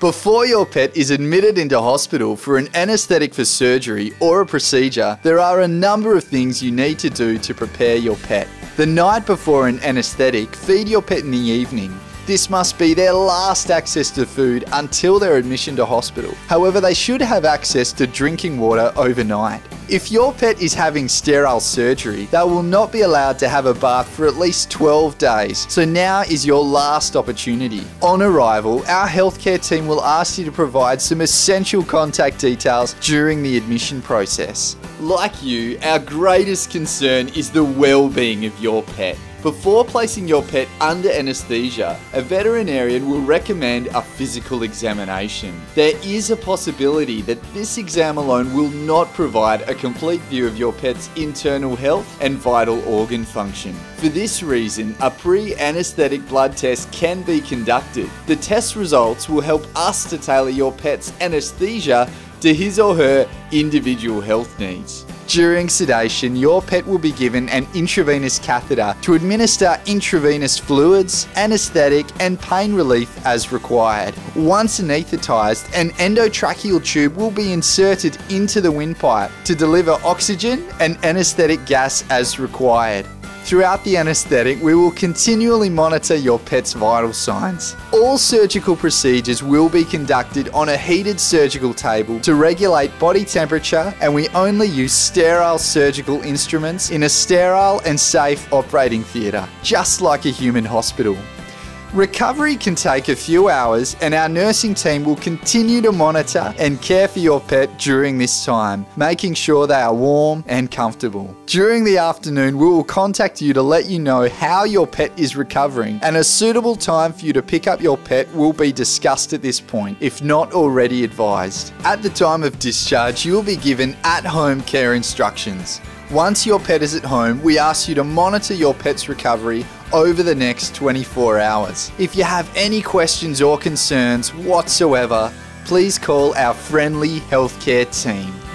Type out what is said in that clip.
Before your pet is admitted into hospital for an anaesthetic for surgery or a procedure, there are a number of things you need to do to prepare your pet. The night before an anaesthetic, feed your pet in the evening. This must be their last access to food until their admission to hospital. However, they should have access to drinking water overnight. If your pet is having sterile surgery, they will not be allowed to have a bath for at least 12 days. So now is your last opportunity. On arrival, our healthcare team will ask you to provide some essential contact details during the admission process. Like you, our greatest concern is the well-being of your pet. Before placing your pet under anaesthesia, a veterinarian will recommend a physical examination. There is a possibility that this exam alone will not provide a complete view of your pet's internal health and vital organ function. For this reason, a pre-anaesthetic blood test can be conducted. The test results will help us to tailor your pet's anaesthesia to his or her individual health needs. During sedation, your pet will be given an intravenous catheter to administer intravenous fluids, anaesthetic and pain relief as required. Once anaesthetised, an endotracheal tube will be inserted into the windpipe to deliver oxygen and anaesthetic gas as required. Throughout the anaesthetic, we will continually monitor your pet's vital signs. All surgical procedures will be conducted on a heated surgical table to regulate body temperature, and we only use sterile surgical instruments in a sterile and safe operating theatre, just like a human hospital. Recovery can take a few hours, and our nursing team will continue to monitor and care for your pet during this time, making sure they are warm and comfortable. During the afternoon, we will contact you to let you know how your pet is recovering, and a suitable time for you to pick up your pet will be discussed at this point, if not already advised. At the time of discharge, you will be given at-home care instructions. Once your pet is at home, we ask you to monitor your pet's recovery over the next 24 hours. If you have any questions or concerns whatsoever, please call our friendly healthcare team.